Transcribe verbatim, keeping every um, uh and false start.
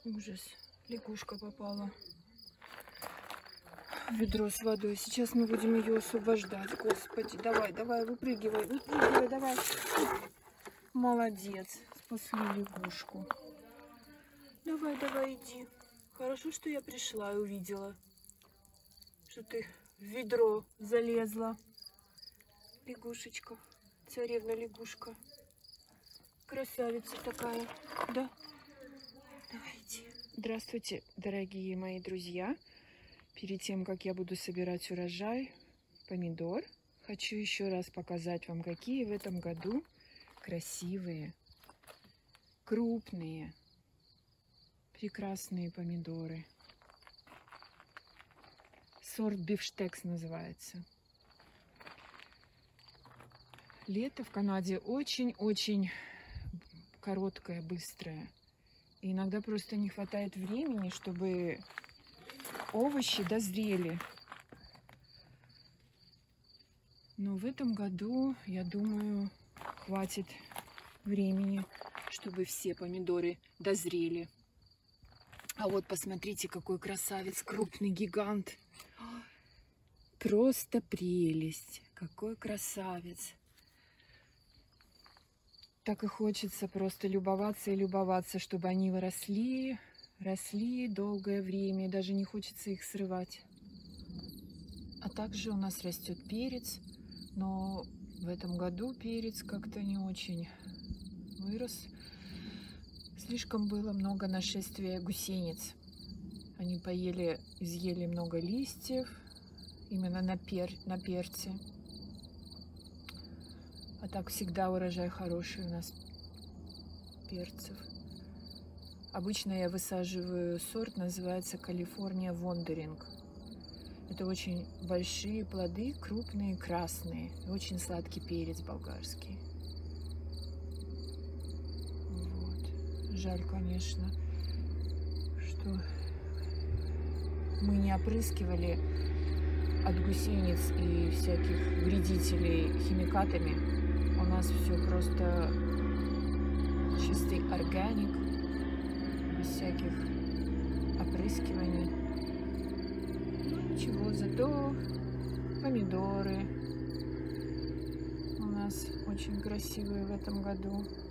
Ужас. Лягушка попала в ведро с водой. Сейчас мы будем ее освобождать. Господи, давай, давай, выпрыгивай, выпрыгивай, давай. Молодец. Спасли лягушку. Давай, давай, иди. Хорошо, что я пришла и увидела, что ты в ведро залезла. Лягушечка. Царевна лягушка. Красавица такая, да? Давайте. Здравствуйте, дорогие мои друзья. Перед тем, как я буду собирать урожай помидор, хочу еще раз показать вам, какие в этом году красивые, крупные, прекрасные помидоры. Сорт бифштекс называется. Лето в Канаде очень-очень короткое, быстрое. И иногда просто не хватает времени, чтобы овощи дозрели. Но в этом году, я думаю, хватит времени, чтобы все помидоры дозрели. А вот посмотрите, какой красавец, крупный гигант. Просто прелесть. Какой красавец. Так и хочется просто любоваться и любоваться, чтобы они выросли, росли долгое время, и даже не хочется их срывать. А также у нас растет перец, но в этом году перец как-то не очень вырос. Слишком было много нашествия гусениц. Они поели, изъели много листьев, именно на, пер, на перце. А так всегда урожай хороший у нас перцев. Обычно я высаживаю сорт, называется Калифорния Вондеринг. Это очень большие плоды, крупные, красные. Очень сладкий перец болгарский. Вот. Жаль, конечно, что мы не опрыскивали от гусениц и всяких вредителей химикатами. У нас все просто чистый органик, без всяких опрыскиваний. Ну ничего, зато помидоры у нас очень красивые в этом году.